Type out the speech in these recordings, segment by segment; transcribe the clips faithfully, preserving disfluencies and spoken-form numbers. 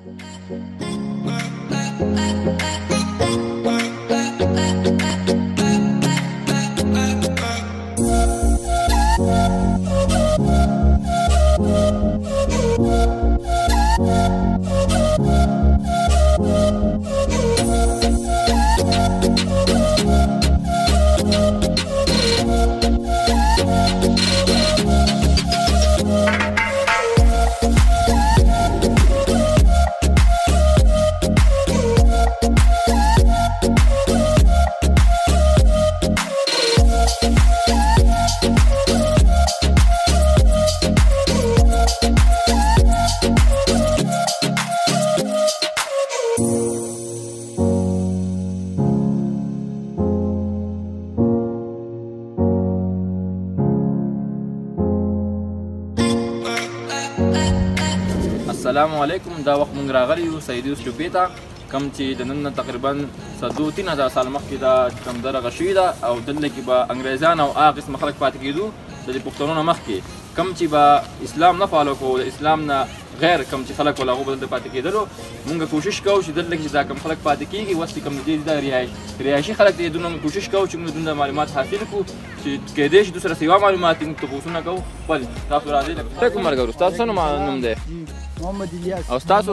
السلام علیکم. دا وخت مونږ راغلی یو سیدو ستوپې ته، کوم چې د نن نه تقریبا څه دوه تین هزار سال مخکې دا کوم دغه شوې ده او دلته کې به انګریزان او هغه قسمه خلک پاتې کېدو د دې پښتنو نه مخکې، کوم چې به اسلام نه فالو کوو، د اسلام نه غیر کوم چې خلک ول هغو به دلته پاتې کېدلو. مونږ کوشش کوو چې دلته چې دا کوم خلک پاتې کېږي اوس چې کوم د دې دا رهایش رهایشي خلک دي دونه کوشش کوو چې موږ دونه معلومات حاصل کړو چې کېدای شي دوی سره سیوا معلومات موږ تپوسونه کوو. خپل تاسو راځئ. علیکم ملګرو، ستاسو څه نوم دی؟ محمد الیاس. او ستاسو؟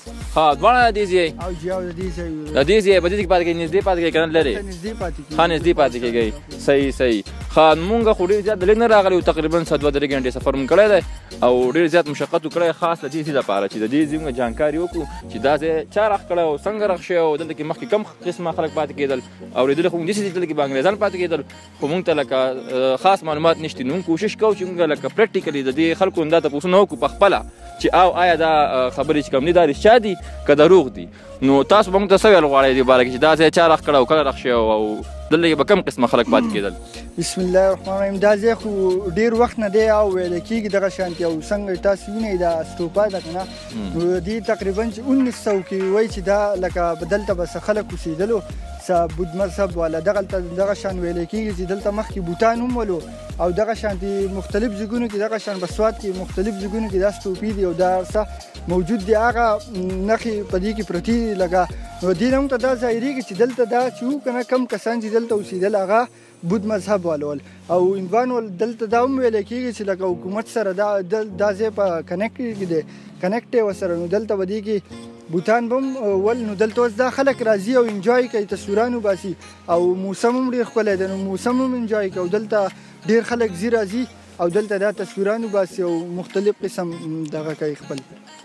ها دواړه د دې ځای؟ او جی او د دې ځای د دې ځای په دې کې پاتې کېږي، نږدې پاتې کېږي که نه لرې؟ نږدې پاتې کېږي. ښه نږدې پاتې کېږئ. صحیح صحیح. ښه مونږ خو ډېر زیات د لږ نه راغلي وو، تقریبا څه دوه درې ګنټې سفر مونږ کړی دی او ډېر زیات مشقت وکړی خاص د دې ځای لپاره چې د دې ځای مونږ جانکاري وکړو چې دا ځای چا راښ کړی او څنګه راښ شوی او دلته کې مخکې کم قسمه خلک پاتې کېدل. اورېدلي خو مونږ داسې دي دلته کې به انګریزان پاتې کېدل، خو مونږ ته لکه خاص معلومات نشته. نو مونږ کوشش کوو چې مونږ لکه پریکټیکلي د دې خلکو دا تپوسونه وکړو په خپله چې او آیا دا خبرې چې کوم دي دا رښتیا دي که دروغ دي. نو تاسو به مونږ ته څه ویل غواړئ دې باره کې چې دا ځای چا راښ کړی او کله راښ شوی او دلته کې به کم قسمه خلک پاتې کېدل؟ بسم الله الرحمن الرحیم. دا ځای خو ډېر وخت نه دی او ویلی کېږي دغه شانتې او څنګه تاسو وینئ دا سټوپا ده که نه، نو دې تقریبا چې اونیس سو کې وایي چې دا لکه دلته به څه خلک اوسېدلو څه بود مذهب والا دغلته دغه شان ویلی کېږي چې دلته مخکې بوتان هم ولو او دغه شانتې مختلف ځایونو کې دغه شان په سوات کې مختلف ځایونو کې دا سټوپې دي او دا څه موجود دي، هغه نښې په دې کې پرتې دي لکه. نو دې نه موږ ته دا ظاهرېږي چې دلته دا چې وو که نه کم کسان چې دلته اوسېدل هغه بود مذهب والول او عنوان ول دلته دا هم ویلی کېږي چې لکه حکومت سره دا دا ځای په کنیکټ کې دی، کنیکټ دی ورسره. نو دلته به دې کې بوتان به هم ول، نو دلته اوس دا خلک راځي او انجوای کوي، تصویران وباسي او موسم هم ډېر ښکلی دی، نو موسم هم انجوای کوي او دلته ډېر خلک ځي راځي او دلته دا تصویران وباسي او مختلف قسم دغه کوي خپل.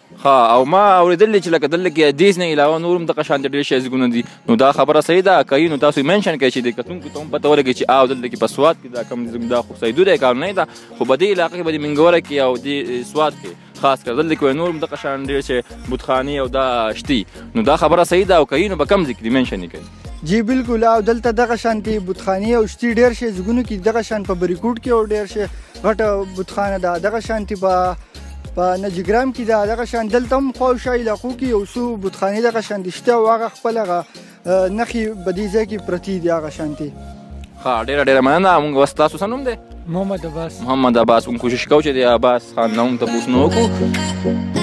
ها او ما اورېدلې چې لکه دلته کې حدیث نه علاوه نور هم دغه شانتې ډېر شی ځایونه دي، نو دا خبره صحیح ده که نو تاسو منشن کړئ چې د کتونکو ته هم پته ولګي چې او دلته کې په سوات کې دا کوم دا خو سیدو دی کار نه ده، خو په دې علاقه کې به د منګوره کې او د سوات کې خاص کر دلته کې نور هم دغه شان ډېر شی بتخانې او دا شتي، نو دا خبره صحیح ده او که نو به کم ځای کې منشن یې کوي. جی بالکل. او دلته دغه شانتې بتخانې او شتي ډېر شی ځایونو کې دغه شان په بریکوټ کې او ډېر شی غټه بتخانه ده، دغه شانتې په په نجګرام کې ده، دغه شان دلته هم خواوشا علاقو کې یو څو بتخانې دغه شانتې شته او هغه خپل هغه نښې په دې ځای کې پرتې دي هغه شانتې. ښه ډېره ډېره مننه. مونږ اوس ستاسو څه نوم دی؟ محمد عباس. محمد عباس. مونږ کوشش کوو چې د عباس خان نه هم تپوس نه وکړو.